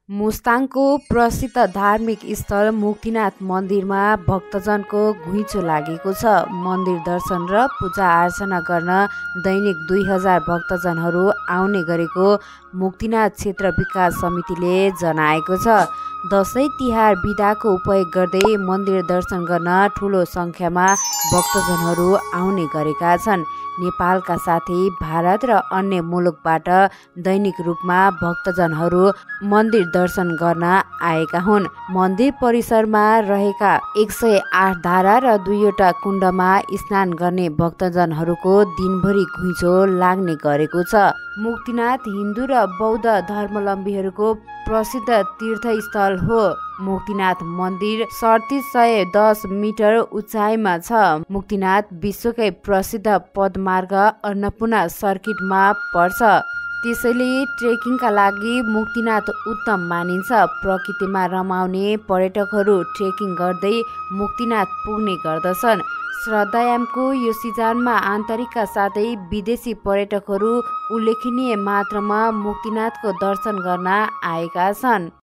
मुस्ताङको प्रसिद्ध धार्मिक स्थल मुक्तिनाथ मन्दिरमा भक्तजनको घुइँचो लागेको छ। मन्दिर दर्शन र पूजा आर्चना गर्न दैनिक 2000 भक्तजनहरू आउने गरेको मुक्तिनाथ क्षेत्र विकास समितिले जनाएको छ। दशैं तिहार बिदाको उपयोग गर्दै मन्दिर दर्शन गर्न ठूलो संख्यामा भक्तजनहरू आउने गरेका छन्। नेपालका साथै भारत र अन्य मुलुकबाट दैनिक रूपमा भक्तजनहरू मन्दिर दर्शन गर्न आएका हुन्। मन्दिर परिसरमा रहेका 108 धारा र 2वटा कुण्डमा स्नान गर्ने भक्तजनहरूको दिनभरि घुइँचो लाग्ने गरेको छ। मुक्तिनाथ हिन्दू र बौद्ध धर्मावलम्बीहरूको प्रसिद्ध तीर्थस्थल हो। मुक्तिनाथ मन्दिर 3710 मिटर उचाइमा छ। मुक्तिनाथ विश्वकै प्रसिद्ध पदमार्ग अन्नपूर्ण सर्किटमा पर्छ। त्यसैले ट्रेकिङका लागि मुक्तिनाथ उत्तम मानिन्छ। प्रकृतिमा रमाउने पर्यटकहरू ट्रेकिङ गर्दै मुक्तिनाथ पुग्ने गर्दछन्। श्रद्धायामको यो सिजनमा आन्तरिकका साथै विदेशी पर्यटकहरू उल्लेखनीय मात्रामा मुक्तिनाथको दर्शन गर्न आएका छन्।